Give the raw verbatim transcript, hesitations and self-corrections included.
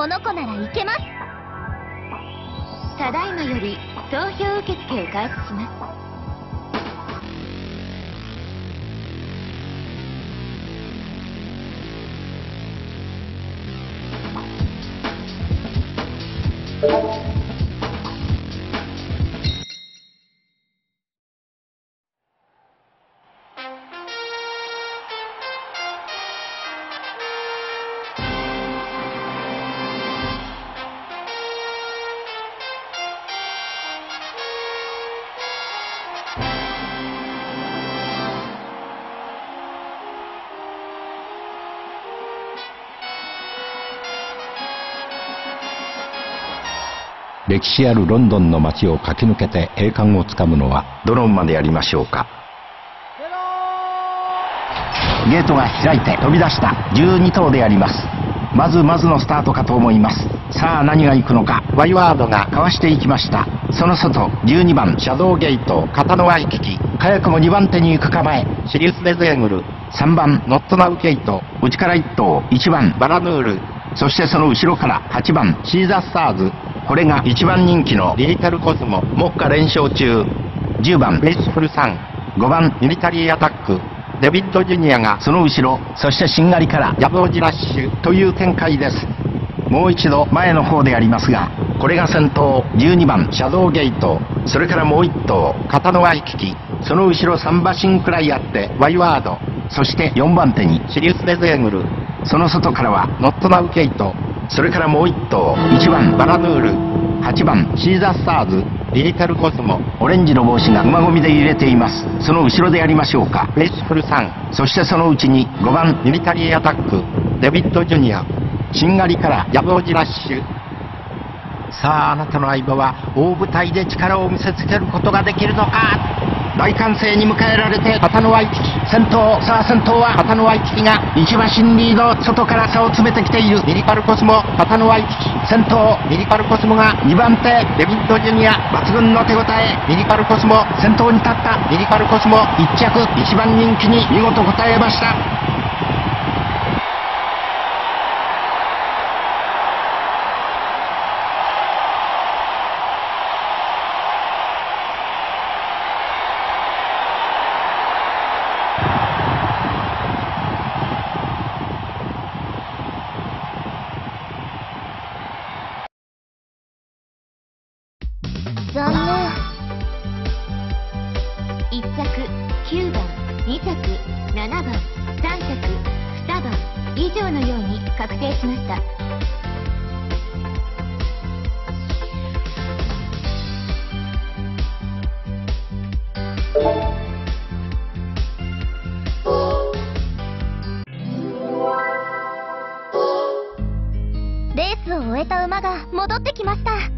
この子ならいけます。ただいまより投票受付を開始します。 歴史あるロンドンの街を駆け抜けて栄冠をつかむのはどの馬でやりましょうか。ゲートが開いて飛び出したじゅうに頭であります。まずまずのスタートかと思います。さあ何が行くのか。ワイワードがかわしていきました。その外じゅうにばんシャドウゲート、片野ワイキキ、早くもにばん手に行く構え。シリウス・レズエグル、さんばんノットナウゲート、内からいっ頭、いちばんバラヌール、そしてその後ろからはちばんシーザ・スターズ。これがいちばん人気のリリカルコスモ、目下連勝中。じゅうばんベースフルさん、ごばんミリタリーアタック、デビッド・ジュニアがその後ろ、そしてしんがりからヤブオジラッシュという展開です。もう一度前の方でありますが、これが先頭じゅうにばんシャドウゲート、それからもういっ頭片野ワイキキ、その後ろさん馬身くらいあってワイワード、そしてよんばん手にシリウス・レズエグル、その外からはノットナウゲート、それからもういっ頭いちばんバラヌール、はちばんシーザ・スターズ、リリカルコスモ、オレンジの帽子が馬込みで揺れています。その後ろでやりましょうか。ベースフルさん、そしてそのうちにごばんミリタリーアタック、デビッド・ジュニア、しんがりからヤブオジラッシュ。さああなたの相場は大舞台で力を見せつけることができるのか。大歓声に迎えられて片野ワイキキ先頭。さあ先頭は片野ワイキキがいち馬身リード、外から差を詰めてきている。ミリカルコスモ、片野ワイキキ先頭。ミリカルコスモがにばん手、デビッド・ジュニア抜群の手応え。ミリカルコスモ先頭に立った。ミリカルコスモいっ着、いちばん人気に見事応えました。 残念。いっ着きゅうばん、に着ななばん、さん着にばん以上のように確定しました。レースを終えた馬が戻ってきました。